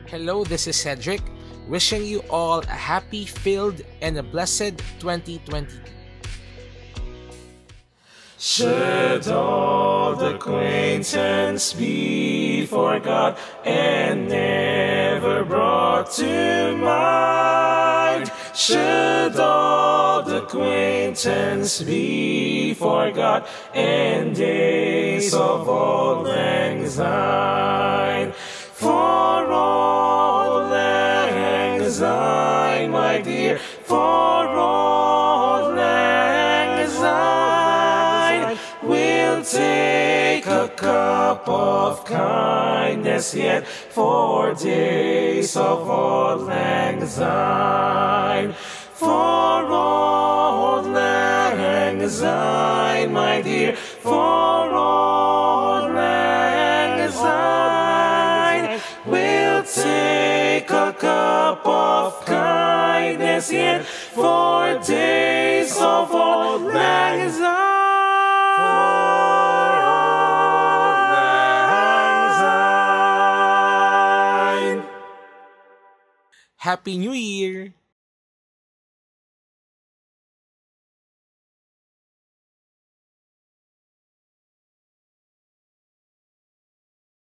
Hello, this is Cedric, wishing you all a happy, filled, and a blessed 2022. Should old acquaintance be forgot and never brought to mind? Should old acquaintance be forgot and days of old lang syne? For old lang syne, my dear, for old lang syne, we'll take a cup of kindness yet for days of old lang syne. For old lang syne, my dear, for old lang syne, we'll take a cup of kindness yet for days of old lang syne. Happy New Year!